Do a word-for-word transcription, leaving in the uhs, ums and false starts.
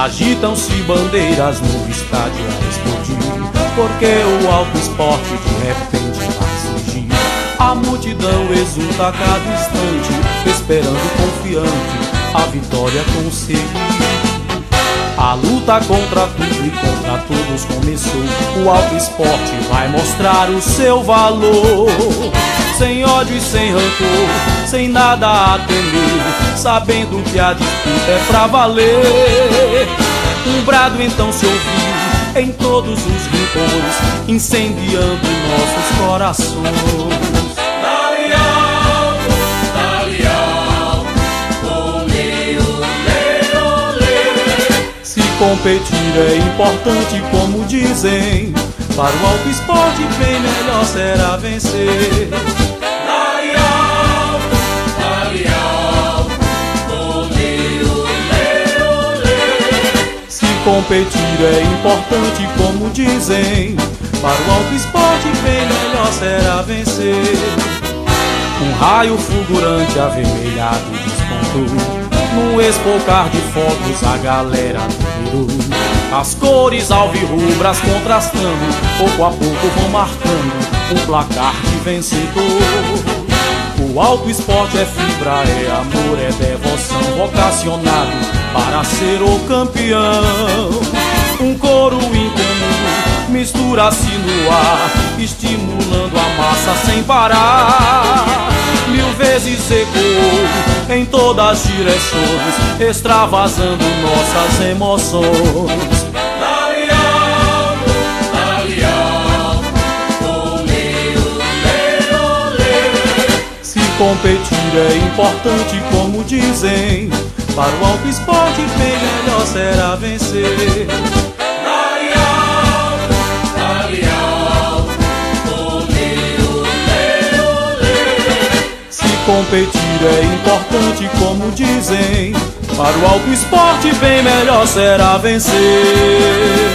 Agitam-se bandeiras no estádio a explodir, porque o alto esporte de repente vai surgir. A multidão exulta a cada instante, esperando confiante a vitória conseguir. A luta contra tudo e contra todos começou. O alto esporte vai mostrar o seu valor, sem ódio e sem rancor, sem nada a temer, sabendo que a disputa é pra valer. Um brado então se ouviu em todos os rincões, incendiando nossos corações. Competir é importante, como dizem, para o alto esporte bem melhor será vencer. Dali alto, dali alto, olê, olê, olê. Se competir é importante, como dizem, para o alto esporte bem melhor será vencer. Um raio fulgurante avermelhado despontou, num espocar de fogos a galera virou. As cores alvirrubras contrastando, pouco a pouco vão marcando um placar de vencedor. O alto esporte é fibra, é amor, é devoção, vocacionado para ser o campeão. Um coro incomum mistura-se no ar, estimulando a massa sem parar. Mil vezes ecoou em todas as direções, extravasando nossas emoções. Dali alto, dali alto, olê, olê, olê. Se competir é importante, como dizem, para o alto esporte bem melhor será vencer. Dali alto, dali alto, olê, olê, olê. Se competir é importante, como dizem, para o alto esporte bem melhor será vencer.